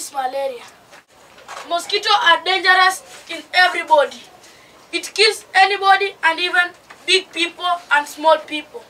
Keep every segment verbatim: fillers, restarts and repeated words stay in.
is malaria. Mosquitoes are dangerous in everybody. It kills anybody and even big people and small people.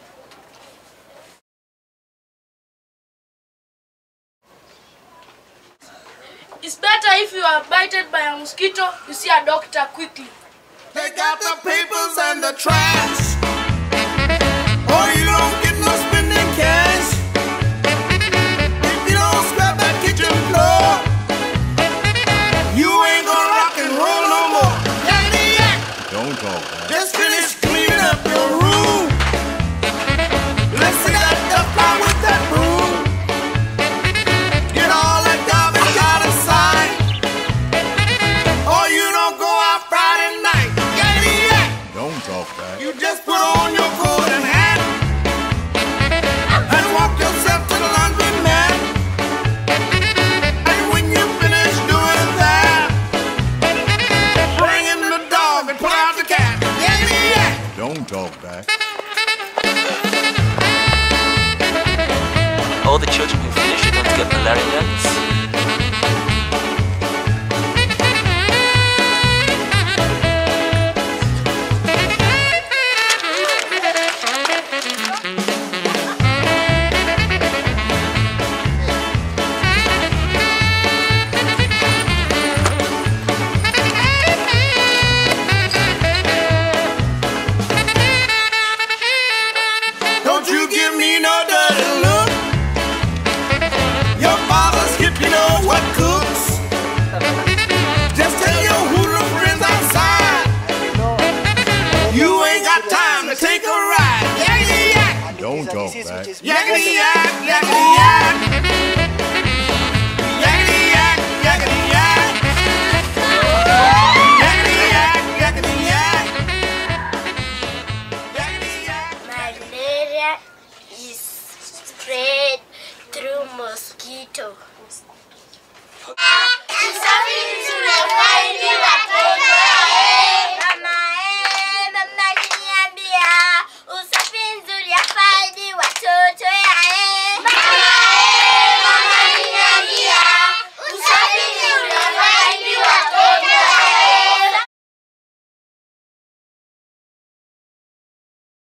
It's better if you are bitten by a mosquito, you see a doctor quickly. They got the papers and the trash. Or you don't get no spending cash. If you don't scrub that kitchen floor, you ain't gonna rock and roll no more. Yakety yak. Don't talk, man. Just finish cleaning up your room. Let's see that duck out with that broom. Get all that garbage out of sight. Or you don't go out Friday night. Yakety yak. Don't talk back. You just put on your coat and hat and walk yourself to the laundromat. And when you finish doing that, bring in the dog and put out the cat. Yakety yak. Don't talk back. All the children who finish are going to get malaria yet? Don't you give me no dirty look. Your father's hip, you know what cooks. Just tell your hoodlum friends outside, you ain't got time to take a ride. Yakety yak. Don't talk back. Yakety yak, yakety yak.